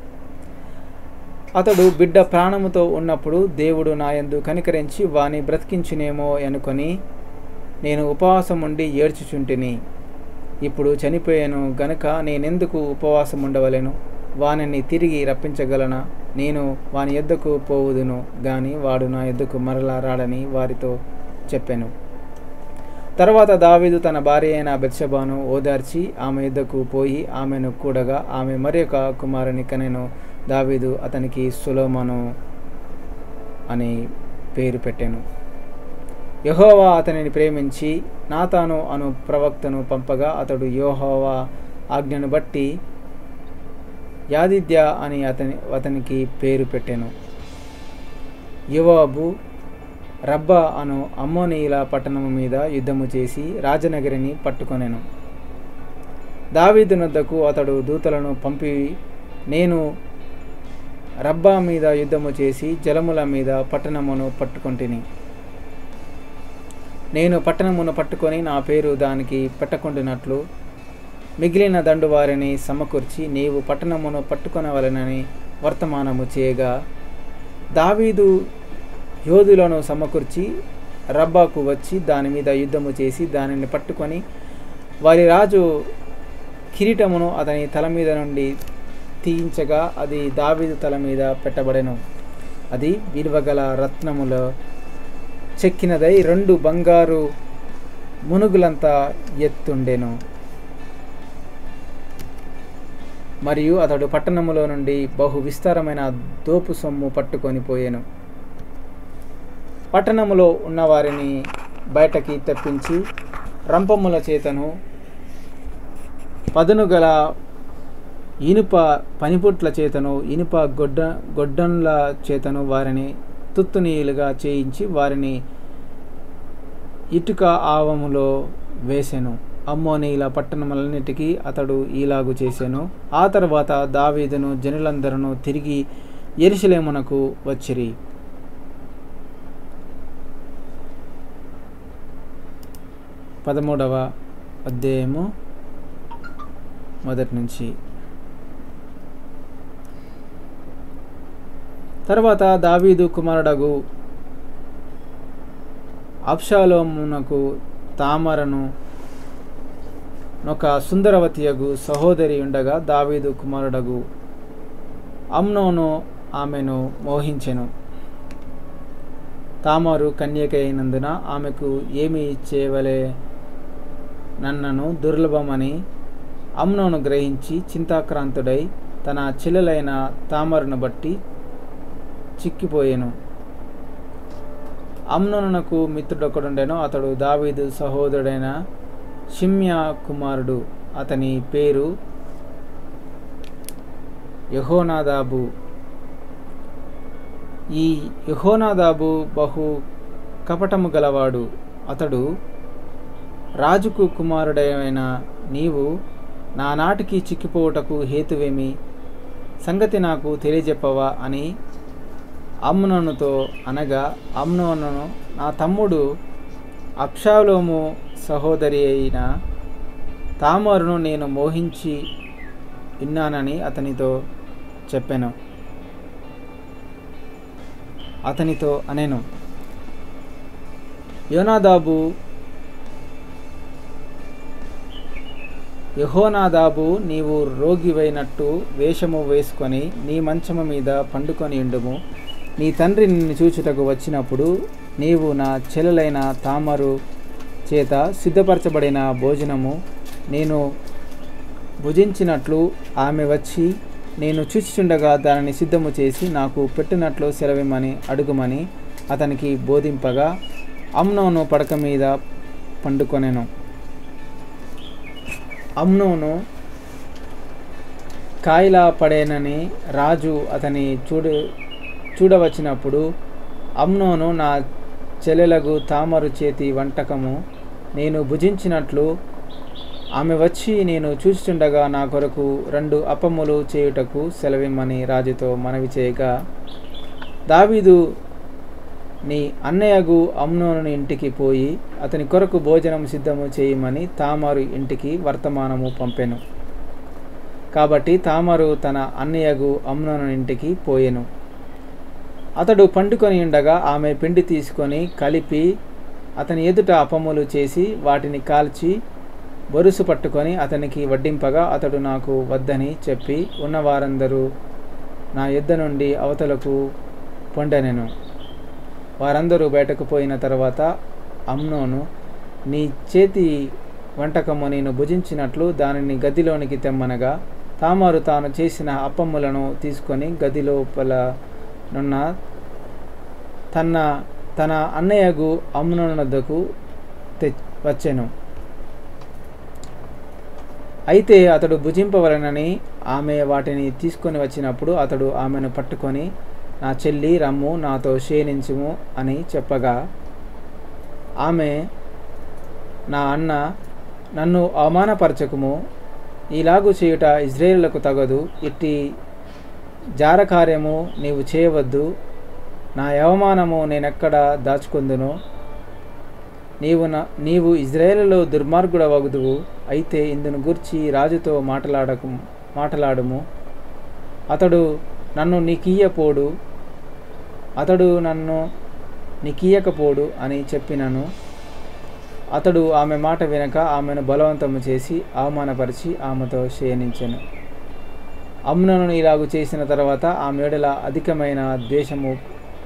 అతడు బిడ్డ ప్రాణముతో ఉన్నప్పుడు దేవుడు నాయందు కనికరించి వాని బ్రతికించునేమో అనుకొని నేను ఉపవాసముండి ఏడ్చుచుంటిని. ఇప్పుడు చనిపోయాను గనుక నేనెందుకు ఉపవాసం ఉండవలెను? వానిని తిరిగి రప్పించగలనా? నేను వాని యొద్దకు పోవుదును గాని వాడు నా యొద్దకు మరలా రాడని వారితో చెప్పెను. తర్వాత దావీదు తన భార్య అయిన బెత్షెబాను ఓదార్చి ఆమె యొద్దకు పోయి ఆమెను కూడగా ఆమె మరొక కుమారుని కనెను. దావీదు అతనికి సొలొమోను అని పేరు పెట్టెను. యెహోవా అతనిని ప్రేమించి నాతాను అను ప్రవక్తను పంపగా అతడు యెహోవా ఆజ్ఞను బట్టి యాదిద్యా అని అతనికి పేరు పెట్టెను. యోవాబు రబ్బా అను అమ్మోనీయుల పట్టణము మీద యుద్ధము చేసి రాజనగరిని పట్టుకొనెను. దావీదునొద్దకు అతడు దూతలను పంపి, నేను రబ్బా మీద యుద్ధము చేసి జలముల మీద పట్టణమును పట్టుకొంటిని. నేను పట్టణమును పట్టుకొని నా పేరు దానికి పెట్టకుండానట్లు మిగిలిన దండు వారిని సమకూర్చి నీవు పట్టణమును పట్టుకొనవలెనని వర్తమానము చేయగా, దావీదు యోధులను సమకూర్చి రబ్బాకు వచ్చి దాని మీద యుద్ధము చేసి దానిని పట్టుకొని వారి రాజు కిరీటమును అతని తల మీద నుండి తీయించగా అది దావీదు తల మీద పెట్టబడెను. అది విలువగల రత్నములో చెక్కినదై 2 బంగారు మునుగులంతా ఎత్తుండెను. మరియు అతడు పట్టణములో నుండి బహు విస్తారమైన దోపు సొమ్ము పట్టుకొని పోయెను. పట్టణములో ఉన్నవారిని బయటకి తెప్పించి రంపముల చేతను పదును గల ఇనుప పనిపుట్ల చేతను ఇనుప గొడ్డన్ల చేతను వారిని తుత్తునీయులుగా చేయించి వారిని ఇటుక ఆవములో వేసెను. అమ్మోనీయుల పట్టణములన్నిటికీ అతడు ఈలాగు చేసెను. ఆ తర్వాత దావీదును జనులందరూ తిరిగి యెరూషలేమునకు వచ్చిరి. 13వ అధ్యాయము మొదటి నుంచి. తర్వాత దావీదు కుమారుడగు అబ్షాలోమునకు తామరను ఒక సుందరవతియగు సహోదరి ఉండగా దావీదు కుమారుడగు అమ్నోను ఆమెను మోహించెను. తామారు కన్యక అయినందున ఆమెకు ఏమి చేయవలే నన్నను దుర్లభమని అమ్నోను గ్రహించి చింతాక్రాంతుడై తన చెల్లెలైన తామరును బట్టి చిక్కిపోయెను. అమ్నోనునకు మిత్రుడొకడుండెను. అతడు దావీదు సహోదరుడైన షిమ్యా కుమారుడు. అతని పేరు యెహోనాదాబు. ఈ యెహోనాదాబు బహు కపటము గలవాడు. అతడు రాజుకు కుమారుడైన నీవు నానాటికి చిక్కిపోవుటకు హేతువేమి? సంగతి నాకు తెలియజెప్పవా అని అమ్నోనుతో అనగా, అమ్నోను నా తమ్ముడు అబ్షాలోము సహోదరి అయిన తామారును నేను మోహించి విన్నానని అతనితో చెప్పెను. అతనితో అనెను, యెహోనాదాబు నీవు రోగివైనట్టు వేషము వేసుకొని నీ మంచము మీద పండుకొని ఉండుము. నీ తండ్రి నిన్ను చూచుటకు వచ్చినప్పుడు నీవు నా చెల్లెలైన తామరు చేత సిద్ధపరచబడిన భోజనము నేను భుజించినట్లు ఆమె వచ్చి నేను చూచుచుండగా దానిని సిద్ధము చేసి నాకు పెట్టినట్లు సెలవిమ్మని అడుగుమని అతనికి బోధింపగా అమ్నోను పడక మీద పండుకొనెను. అమ్నోను కాయిలా పడేనని రాజు అతని చూడవచ్చినప్పుడు అమ్నోను నా చెల్లెలగు తామరు చేతి వంటకము నేను భుజించినట్లు ఆమె వచ్చి నేను చూస్తుండగా నా కొరకు 2 అప్పములు చేయుటకు సెలవిమ్మని రాజుతో మనవి చేయగా, దావీదు నీ అన్నయ్యగు అమ్నోను ఇంటికి పోయి అతని కొరకు భోజనం సిద్ధము చేయమని తామారు ఇంటికి వర్తమానము పంపెను. కాబట్టి తామారు తన అన్నయ్యగు అమ్నోను ఇంటికి పోయెను. అతడు పండుకొని ఉండగా ఆమె పిండి తీసుకొని కలిపి అతని ఎదుట అప్పములు చేసి వాటిని కాల్చి బొరుసు పట్టుకొని అతనికి వడ్డింపగా అతడు నాకు వద్దని చెప్పి ఉన్నవారందరూ నా యొద్ద నుండి అవతలకు పొండెనెను. వారందరూ బయటకు పోయిన తర్వాత అమ్నోను, నీ చేతి వంటకము నేను భుజించినట్లు దానిని గదిలోనికి తెమ్మనగా తామారు తాను చేసిన అప్పములను తీసుకొని గది లోపలనున్న తన అన్నయ్యగు అమ్నోను వద్దకు వచ్చెను. అయితే అతడు భుజింపవలనని ఆమె వాటిని తీసుకొని వచ్చినప్పుడు అతడు ఆమెను పట్టుకొని, నా చెల్లి రమ్ము నాతో శయనించుము అని చెప్పగా ఆమె, నా అన్న నన్ను అవమానపరచకుము, ఇలాగు చేయుట ఇజ్రాయేలులకు తగదు, ఇట్టి జారకార్యము నీవు చేయవద్దు, నా అవమానము నేనెక్కడ దాచుకొందును, నీవు ఇజ్రాయేలులో దుర్మార్గుడవగుదువు. అయితే ఇందును గూర్చి రాజుతో మాటలాడుము, అతడు నన్ను నీకియ్యకపోడు అని చెప్పినను. అతడు ఆమె మాట వినక ఆమెను బలవంతము చేసి అవమానపరిచి ఆమెతో శయనించెను. అమ్నోను ఇలాగు చేసిన తర్వాత ఆమె ఎడల అధికమైన ద్వేషము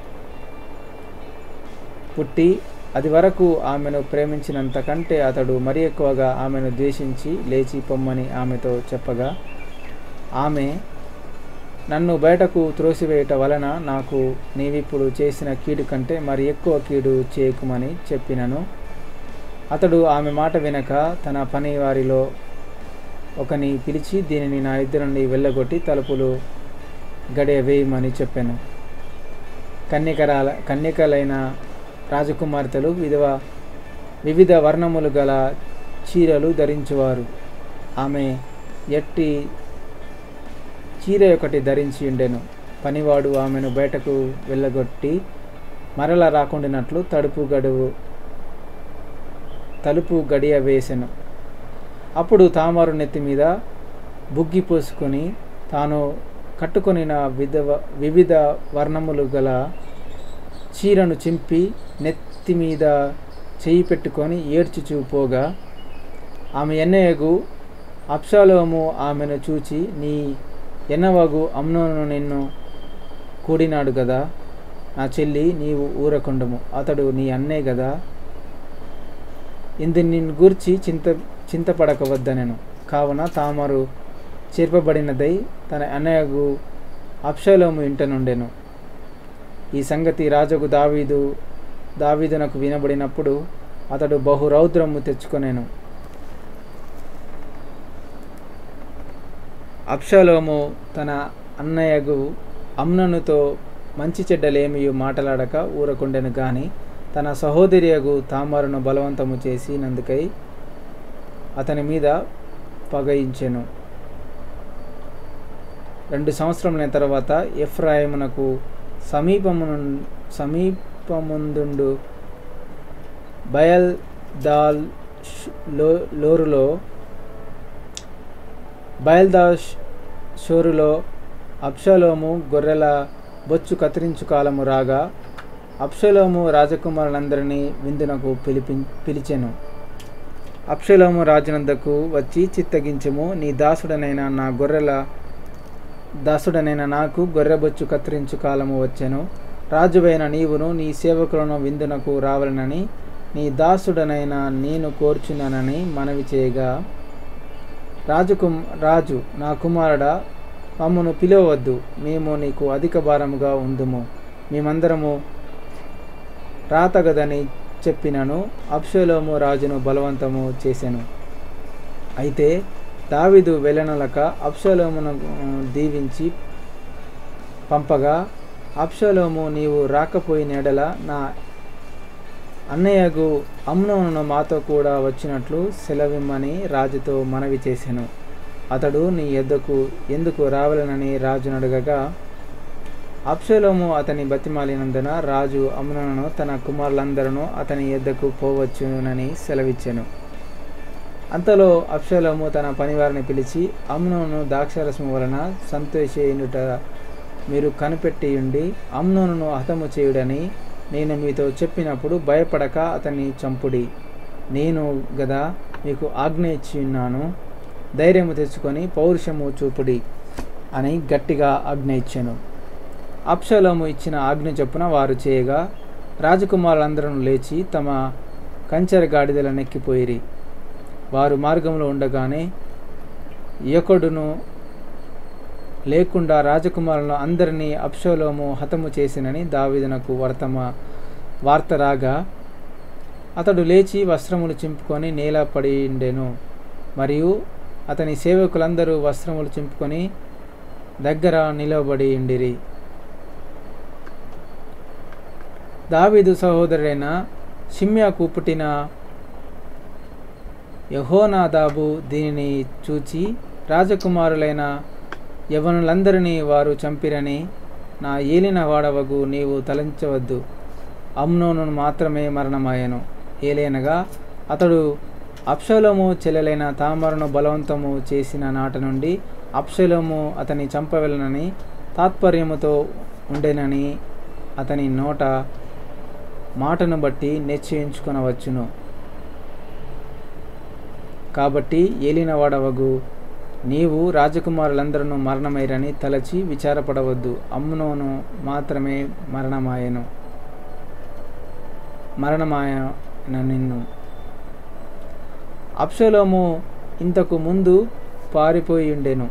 పుట్టి అది వరకు ఆమెను ప్రేమించినంత కంటే అతడు మరి ఎక్కువగా ఆమెను ద్వేషించి లేచి పొమ్మని ఆమెతో చెప్పగా ఆమె, నన్ను బయటకు త్రోసివేయట వలన నాకు నీవిప్పుడు చేసిన కీడు కంటే మరి ఎక్కువ కీడు చేయకుమని చెప్పినను. అతడు ఆమె మాట వినక తన పనివారిలో ఒకని పిలిచి దీనిని నా యుద్ధ నుండి వెళ్ళగొట్టి తలుపులు గడియ వేయమని చెప్పాను. కన్యకలైన రాజకుమార్తెలు వివిధ వర్ణములు గల చీరలు ధరించువారు. ఆమె ఎట్టి చీర ఒకటి ధరించి ఉండెను. పనివాడు ఆమెను బయటకు వెళ్ళగొట్టి మరలా రాకుండానట్లు తలుపు గడియ వేసెను. అప్పుడు తామారు నెత్తి మీద బుగ్గి పోసుకొని తాను కట్టుకొనిన వివిధ వర్ణములు గల చీరను చింపి నెత్తి మీద చెయ్యి పెట్టుకొని ఏడ్చుచూ పోగా ఆమె ఎన్నయగు అబ్షాలోము ఆమెను చూచి, నీ ఎన్నవగు అమ్నోను నిన్ను కూడినాడు గదా, నా చెల్లి, నీవు ఊరకుండము, అతడు నీ అన్నే గదా, ఇందు నిన్ను గూర్చి చింతపడకవద్దనెను. కావున తామారు చేర్పబడినదై తన అన్నయ్యగు అబ్షాలోము ఇంట నుండెను. ఈ సంగతి రాజుకు దావీదునకు వినబడినప్పుడు అతడు బహురౌద్రము తెచ్చుకొనెను. అబ్షాలోము తన అన్నయ్యగు అమ్నోనుతో మంచి చెడ్డలేమియు మాటలాడక ఊరకుండెను గాని తన సహోదరియగు తామారును బలవంతము చేసినందుకై అతని మీద పగయించెను. 2 సంవత్సరముల తర్వాత ఎఫ్రాయిమునకు సమీపముందుండు బయల్దాషోరులో అబ్షాలోము గొర్రెల బొచ్చు కత్తిరించు కాలము రాగా అబ్షాలోము రాజకుమారులందరినీ విందునకు పిలిచెను. అబ్షాలోము రాజునందకు వచ్చి, చిత్తగించుము, నీ దాసుడనైన నాకు గొర్రెబొచ్చు కత్తిరించు కాలము వచ్చెను. రాజువైన నీవును నీ సేవకులను విందునకు రావాలనని నీ దాసుడనైన నేను కోర్చున్నానని మనవి చేయగా, రాజు, నా కుమారుడా, మమ్మను పిలవవద్దు, మేము నీకు అధిక భారముగా ఉందుము, మేమందరము రాతగదని చెప్పినను. అబ్షాలోము రాజును బలవంతము చేసెను. అయితే దావీదు వెళ్ళనలక అబ్షాలోమును దీవించి పంపగా, అబ్షాలోము, నీవు రాకపోయిన ఎడల నా అన్నయ్యగు అమ్నోను మాతో కూడా వచ్చినట్లు సెలవిమ్మని రాజుతో మనవి చేసెను. అతడు నీ యొద్దకు ఎందుకు రావాలనని రాజును అడగగా, అబ్షాలోము అతని బతిమాలినందున రాజు అమ్నోనును తన కుమారులందరూ అతని యొద్దకు పోవచ్చునని సెలవిచ్చెను. అంతలో అబ్షాలోము తన పనివారిని పిలిచి, అమ్నోను ద్రాక్షారసము వలన సంతోషించుట మీరు కనిపెట్టియుండి అమ్నోనును హతము చేయుడని నేను మీతో చెప్పినప్పుడు భయపడక అతన్ని చంపుడి. నేను గదా మీకు ఆజ్ఞ ఇచ్చియున్నాను, ధైర్యము తెచ్చుకొని పౌరుషము చూపుడి అని గట్టిగా ఆజ్ఞ ఇచ్చెను. అబ్షాలోము ఇచ్చిన ఆజ్ఞ చొప్పున వారు చేయగా రాజకుమారులందరూ లేచి తమ కంచెర గాడిదలను ఎక్కిపోయిరి. వారు మార్గంలో ఉండగానే యొకడును లేకుండా రాజకుమారులను అందరినీ అబ్షాలోము హతము చేసినని దావీదునకు వార్త రాగా అతడు లేచి వస్త్రములు చింపుకొని నేల పడిండెను. మరియు అతని సేవకులందరూ వస్త్రములు చింపుకొని దగ్గర నిలబడి ఉండిరి. దావీదు సహోదరుడైన షిమ్యాకు పుట్టిన యెహోనాదాబు దీనిని చూచి, రాజకుమారులైన యవనులందరినీ వారు చంపిరని నా ఏలిన వాడవగు నీవు తలంచవద్దు, అమ్నోను మాత్రమే మరణమాయెను. ఏలైనగా అతడు అబ్షాలోము చెల్లెలైన తామారును బలవంతము చేసిన నాట నుండి అబ్షాలోము అతని చంపవలనని తాత్పర్యముతో ఉండెనని అతని నోట మాటను బట్టి నిశ్చయించుకొనవచ్చును. కాబట్టి ఏలినవాడవగు నీవు రాజకుమారులందరూ మరణమైరని తలచి విచారపడవద్దు, అమ్నోను మాత్రమే మరణమాయెను. నిన్ను అబ్షాలోము ఇంతకు ముందు పారిపోయిండెను.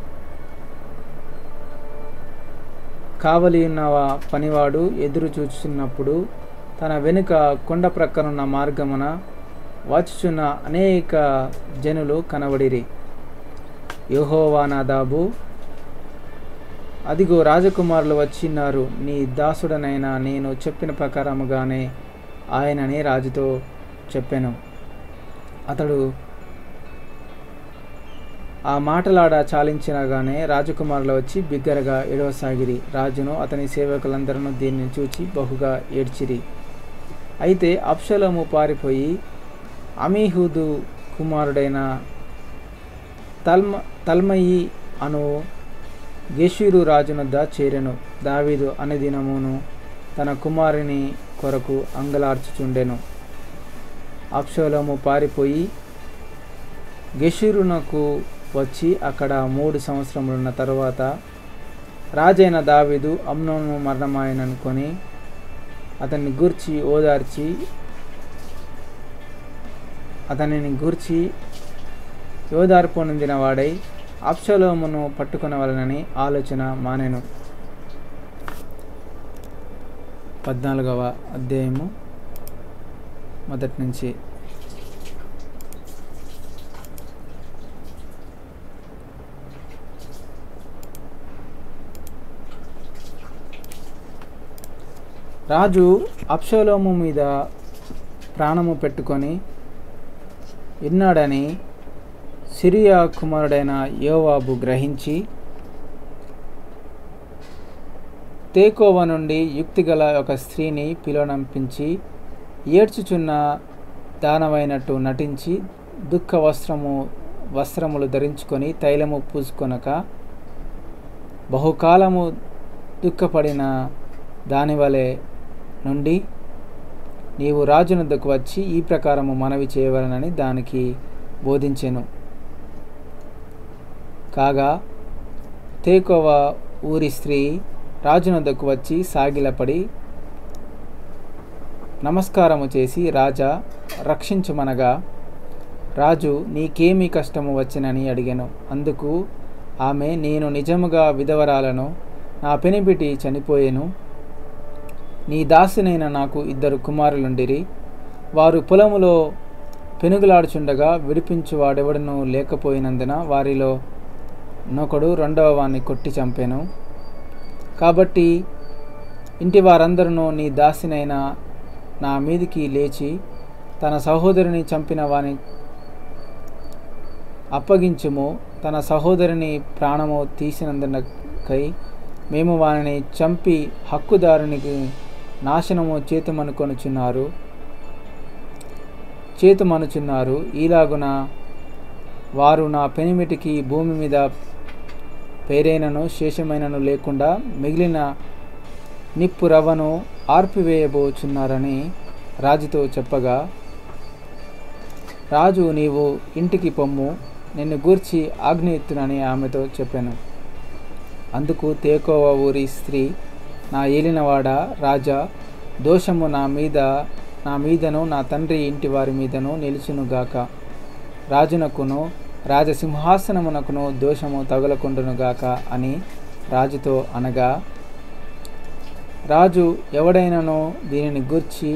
కావలియున్న పనివాడు ఎదురు చూచుచున్నప్పుడు తన వెనుక కొండ ప్రక్కనున్న మార్గమున వచ్చుచున్న అనేక జనులు కనబడిరి. యెహోవా నాదాబు, అదిగో రాజకుమారులు వచ్చిన్నారు, నీ దాసుడనైనా నేను చెప్పిన ప్రకారముగానే ఆయనని రాజుతో చెప్పెను. అతడు ఆ మాటలాడ చాలించినగానే రాజకుమారులు వచ్చి బిగ్గరగా ఏడవసాగిరి. రాజును అతని సేవకులందరూ దీన్ని చూచి బహుగా ఏడ్చిరి. అయితే అబ్షలోము పారిపోయి అమీహూదు కుమారుడైన తల్మయి అను గెషూరు రాజునొద్ద చేరెను. దావీదు అనుదినమును తన కుమారుని కొరకు అంగలార్చుచుండెను. అబ్షలోము పారిపోయి గెషూరునకు వచ్చి అక్కడ 3 సంవత్సరములున్న తరువాత రాజైన దావీదు అమ్నోను మరణమాయననుకొని అతనిని గూర్చి ఓదార్పు నొందిన వాడై అబ్షలోమును పట్టుకొనవలనని ఆలోచన మానెను. 14వ అధ్యాయము మొదటి నుంచి. రాజు అబ్షలోము మీద ప్రాణము పెట్టుకొని ఉన్నాడని సిరియా కుమారుడైన యోవాబు గ్రహించి తేకోవ నుండి యుక్తిగల ఒక స్త్రీని పిలువనంపించి ఏడ్చుచున్న దానవైనట్టు నటించి దుఃఖ వస్త్రములు ధరించుకొని తైలము పూసుకొనక బహుకాలము దుఃఖపడిన దానివలె నుండి నీవు రాజునొద్దకు వచ్చి ఈ ప్రకారము మనవి చేయవలనని దానికి బోధించెను. కాగా తేకోవ ఊరి స్త్రీ రాజునొద్దకు వచ్చి సాగిలపడి నమస్కారము చేసి, రాజా రక్షించుమనగా, రాజు నీకేమి కష్టము వచ్చినని అడిగెను. అందుకు ఆమె, నేను నిజముగా విధవరాలను, నా పెనిబిటి చనిపోయెను. నీ దాసినైన నాకు 2 కుమారులుండిరి. వారు పొలములో పెనుగులాడుచుండగా విడిపించువాడెవడనూ లేకపోయినందున వారిలో నొకడు 2వ వాణ్ణి కొట్టి చంపెను. కాబట్టి ఇంటి వారందరూ నీ దాసినైన నా మీదికి లేచి తన సహోదరిని చంపిన వాని అప్పగించుము. తన సహోదరిని ప్రాణము తీసినందుకై మేము వానిని చంపి హక్కుదారునికి నాశనము చేతుమనుచున్నారు. ఈలాగున వారు నా పెనిమిటికి భూమి మీద పేరైనను శేషమైనను లేకుండా మిగిలిన నిప్పు రవ్వను ఆర్పివేయబోచున్నారని రాజుతో చెప్పగా, రాజు, నీవు ఇంటికి పొమ్ము, నిన్ను గూర్చి ఆజ్ఞ ఇత్తునని ఆమెతో చెప్పాను. అందుకు తేకోవ ఊరి స్త్రీ, నా ఏలినవాడ రాజా, దోషము నా మీదను నా తండ్రి ఇంటి వారి మీదను నిలుచునుగాక. రాజునకును రాజసింహాసనమునకును దోషము తగులకుండునుగాక అని రాజుతో అనగా, రాజు, ఎవడైనను దీనిని గూర్చి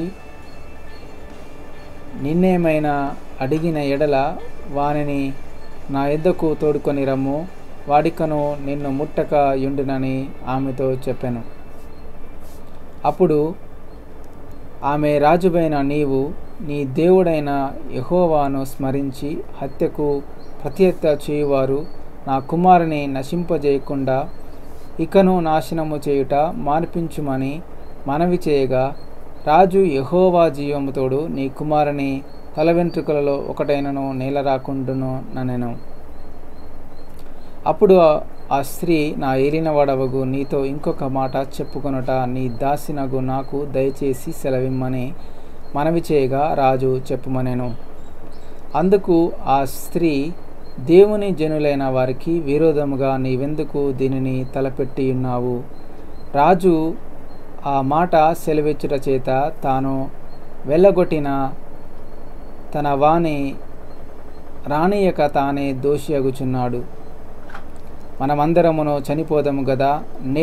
నిన్నేమైనా అడిగిన ఎడల వానిని నా యొద్దకు తోడుకొని రమ్ము, వాడికను నిన్ను ముట్టక యుండునని ఆమెతో చెప్పాను. అప్పుడు ఆమె, రాజువైన నీవు నీ దేవుడైన యెహోవాను స్మరించి హత్యకు ప్రతిహత్య చేయువారు నా కుమారుని నశింపజేయకుండా ఇకను నాశనము చేయుట మార్పించుమని మనవి చేయగా, రాజు, యెహోవా జీవముతోడు నీ కుమారుని తల వెంట్రుకలలో ఒకటైనను నేలరాకుండును ననెను. అప్పుడు ఆ స్త్రీ, నా ఏలినవాడవగు నీతో ఇంకొక మాట చెప్పుకొనుట నీ దాసినగు నాకు దయచేసి సెలవిమ్మని మనవి చేయగా, రాజు చెప్పుమనెను. అందుకు ఆ స్త్రీ, దేవుని జనులైన వారికి విరోధముగా నీవెందుకు దీనిని తలపెట్టి ఉన్నావు? రాజు ఆ మాట సెలవిచ్చుట చేత తాను వెళ్ళగొట్టిన తన వాణి రానియక తానే దోషియగుచున్నాడు. మనమందరమును చనిపోదము గదా,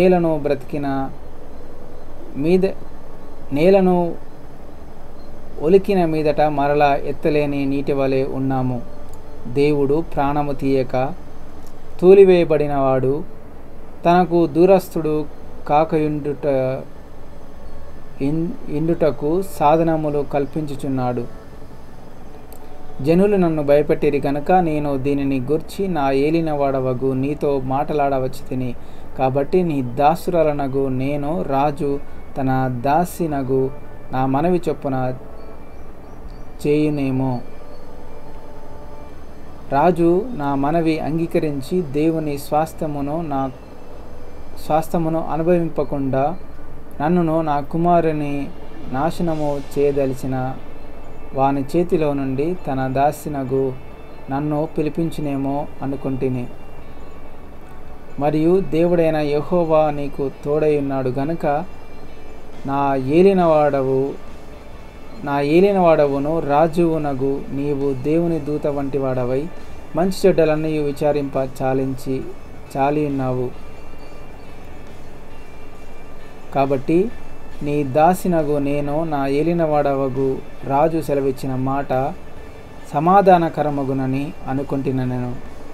నేలను ఒలికిన మీదట మరలా ఎత్తలేని నీటి వలె ఉన్నాము. దేవుడు ప్రాణము తీయక తూలివేయబడినవాడు తనకు దూరస్థుడు ఇండుటకు సాధనములు కల్పించుచున్నాడు. జనులు నన్ను భయపెట్టిరి గనుక నేను దీనిని గూర్చి నా ఏలినవాడవగు నీతో మాటలాడవచ్చి తిని. కాబట్టి నీ దాసురాలనగు నేను రాజు తన దాసినగు నా మనవి చొప్పున చేయునేమో. రాజు నా మనవి అంగీకరించి దేవుని స్వాస్థ్యమును అనుభవింపకుండా నన్నును నా కుమారుని నాశనము చేయదలిచిన వాని చేతిలో నుండి తన దాసినగు నన్ను పిలిపించునేమో అనుకుంటుని. మరియు దేవుడైన యెహోవా నీకు తోడై ఉన్నాడు గనుక నా ఏలినవాడవును రాజువునగు నీవు దేవుని దూత వంటి వాడవై మంచి చెడ్డలన్నీ విచారింప చాలి ఉన్నావు. కాబట్టి నీ దాసినగు నేను నా ఏలినవాడవగు రాజు సెలవిచ్చిన మాట సమాధానకరమగునని అనుకుంటున్నాను.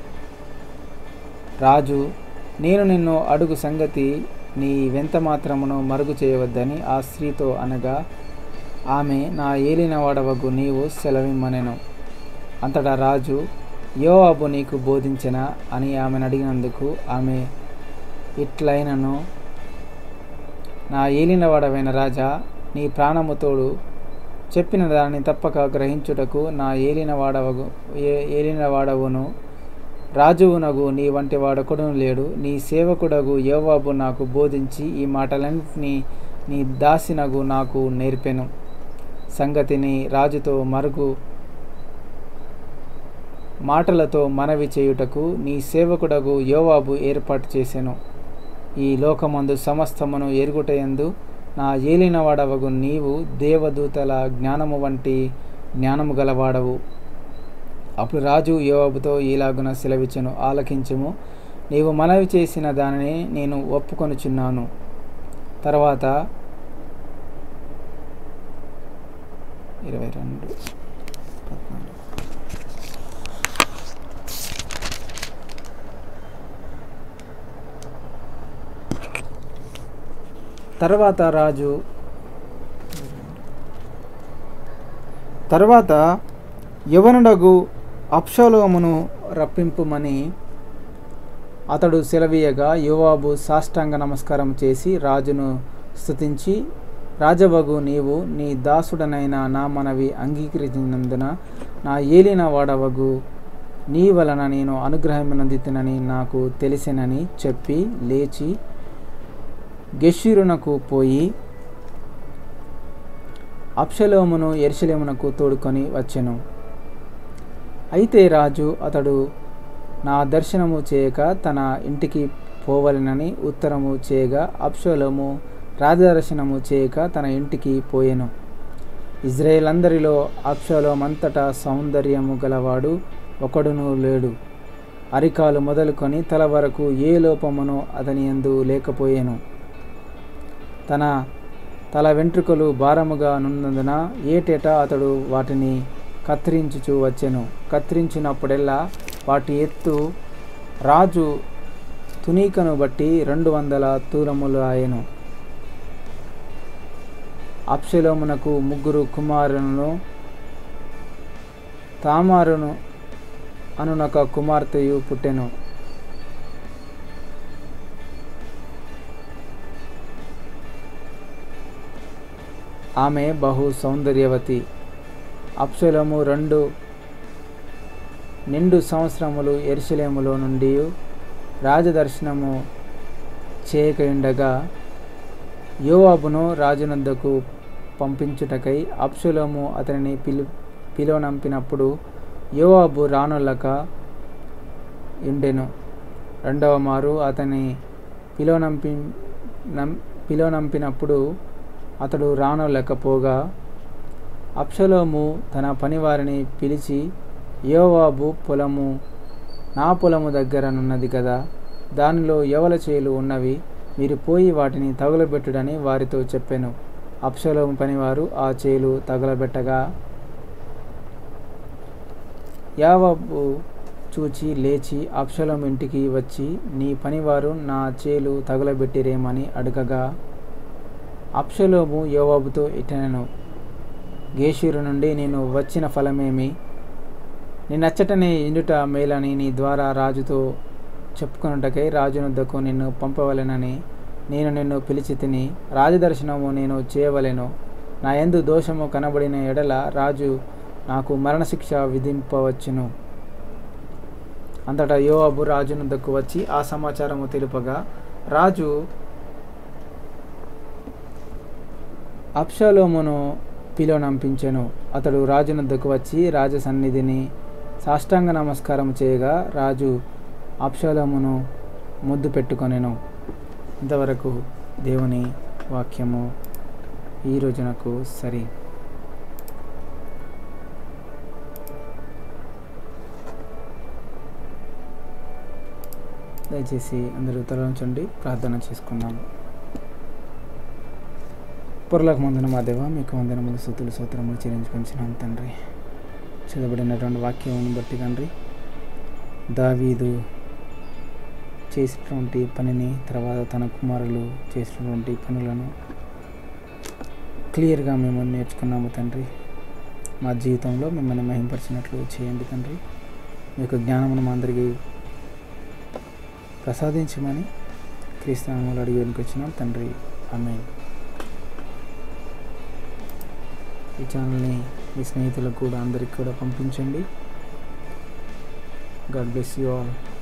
రాజు, నేను నిన్ను అడుగు సంగతి నీ వెంత మాత్రమును మరుగు చేయవద్దని ఆ స్త్రీతో అనగా, ఆమె నా ఏలినవాడవగు నీవు సెలవిమ్మనెను. అంతటా రాజు, యోవాబు నీకు బోధించెనా అని ఆమెను అడిగినందుకు ఆమె, ఇట్లైనను నా ఏలినవాడవైన రాజా, నీ ప్రాణముతోడు చెప్పిన దానిని తప్పక గ్రహించుటకు నా ఏలినవాడవును రాజువునగు నీ వంటి వాడొకడును లేడు. నీ సేవకుడగు యోవాబు నాకు బోధించి ఈ మాటలన్నింటినీ నీ దాసినగు నాకు నేర్పెను. సంగతిని రాజుతో మరుగు మాటలతో మనవి చేయుటకు నీ సేవకుడగు యోవాబు ఏర్పాటు చేసెను. ఈ లోకమందు సమస్తమును ఎరుగుటయందు నా ఏలినవాడవగు నీవు దేవదూతల జ్ఞానము వంటి జ్ఞానము గలవాడవు. అప్పుడు రాజు యోవాబుతో ఈలాగున సెలవిచ్చెను, ఆలకించుము, నీవు మనవి చేసిన దానిని నేను ఒప్పుకొనుచున్నాను. తర్వాత 22:14 తర్వాత యవనుడగు అబ్షాలోమును రప్పింపుమని అతడు సెలవీయగా యోవాబు సాష్టాంగ నమస్కారం చేసి రాజును స్తుతించి, రాజవగు నీవు నీ దాసుడనైన నా మనవి అంగీకరించినందున నా ఏలిన వాడవగు నీ వలన నేను అనుగ్రహమునందితినని నాకు తెలిసెనని చెప్పి లేచి గెషూరునకు పోయి అబ్షాలోమును యెరూషలేమునకు తోడుకొని వచ్చెను. అయితే రాజు అతడు నా దర్శనము చేయక తన ఇంటికి పోవలెనని ఉత్తరము చేయగా అబ్షాలోము రాజదర్శనము చేయక తన ఇంటికి పోయెను. ఇజ్రాయేలందరిలో అబ్షాలోమంతటా సౌందర్యము గలవాడు ఒకడును లేడు. అరికాలు మొదలుకొని తల వరకు ఏ లోపమును అతని యందు లేకపోయెను. తన తల వెంట్రుకలు భారముగా నున్నందున ఏటేటా అతడు వాటిని కత్తిరించుచూ వచ్చెను. కత్తిరించినప్పుడెల్లా వాటి ఎత్తు రాజు తునీకను బట్టి 200 తూలములు ఆయెను. అబ్షాలోమునకు 3 కుమారులను, తామారును అనునొక కుమార్తెయు పుట్టెను. ఆమె బహు సౌందర్యవతి. అబ్షాలోము 2 నిండు సంవత్సరములు యెరూషలేములో నుండి రాజదర్శనము చేయకయుండగా యోవాబును రాజునొద్దకు పంపించుటకై అబ్షాలోము అతనిని పిలువనంపినప్పుడు యోవాబు రానొల్లక ఉండెను. 2వ మారు అతని పిలువనంపినప్పుడు అతడు రానొల్లకపోగా అబ్షాలోము తన పనివారిని పిలిచి, యోవాబు పొలము నా పొలము దగ్గరనున్నది కదా, దానిలో యవల చేలు ఉన్నవి, మీరు పోయి వాటిని తగులబెట్టుడని వారితో చెప్పెను. అబ్షాలోము పనివారు ఆ చేలు తగులబెట్టగా యోవాబు చూచి లేచి అబ్షాలోము ఇంటికి వచ్చి, నీ పనివారు నా చేలు తగులబెట్టిరేమని అడగగా, అబ్షాలోము యోవాబుతో ఇట్లనెను, గేషూరు నుండి నేను వచ్చిన ఫలమేమి? నిన్నచ్చటనే ఇండుట మేలని నీ ద్వారా రాజుతో చెప్పుకొనుటకై రాజునొద్దకు నిన్ను పంపవలెనని నేను నిన్ను పిలిచి తిని, రాజదర్శనము నేను చేయవలెను. నా యందు దోషము కనబడిన ఎడల రాజు నాకు మరణశిక్ష విధింపవచ్చును. అంతటా యోవాబు రాజునొద్దకు వచ్చి ఆ సమాచారము తెలుపగా, రాజు అబ్షాలోమును పిలువనంపించెను. అతడు రాజునొద్దకు వచ్చి రాజసన్నిధిని సాష్టాంగ నమస్కారం చేయగా, రాజు అబ్షాలోమును ముద్దు పెట్టుకొనెను. ఇంతవరకు దేవుని వాక్యము. ఈ రోజునకు సరి. దయచేసి అందరూ తలవంచండి, ప్రార్థన చేసుకుందాం. పొరలకు వందన మా దేవ, మీకు వందనములు, స్తుతులు, స్తోత్రములు చెల్లించుకొంచున్నాం తండ్రి. చదవబడినటువంటి వాక్యం బట్టి తండ్రి, దావీదు చేసినటువంటి పనిని, తర్వాత తన కుమారులు చేసినటువంటి పనులను క్లియర్గా మేము నేర్చుకున్నాము తండ్రి. మా జీవితంలో మిమ్మల్ని మహింపరిచినట్లు చేయండి తండ్రి. మీ యొక్క జ్ఞానమును మా అందరికీ ప్రసాదించమని క్రీస్తు నామములో అడిగి వెనుకొచ్చినాం తండ్రి. ఆమేన్. ఈ ఛానల్ని మీ స్నేహితులకు కూడా అందరికీ కూడా పంపించండి. God bless you all.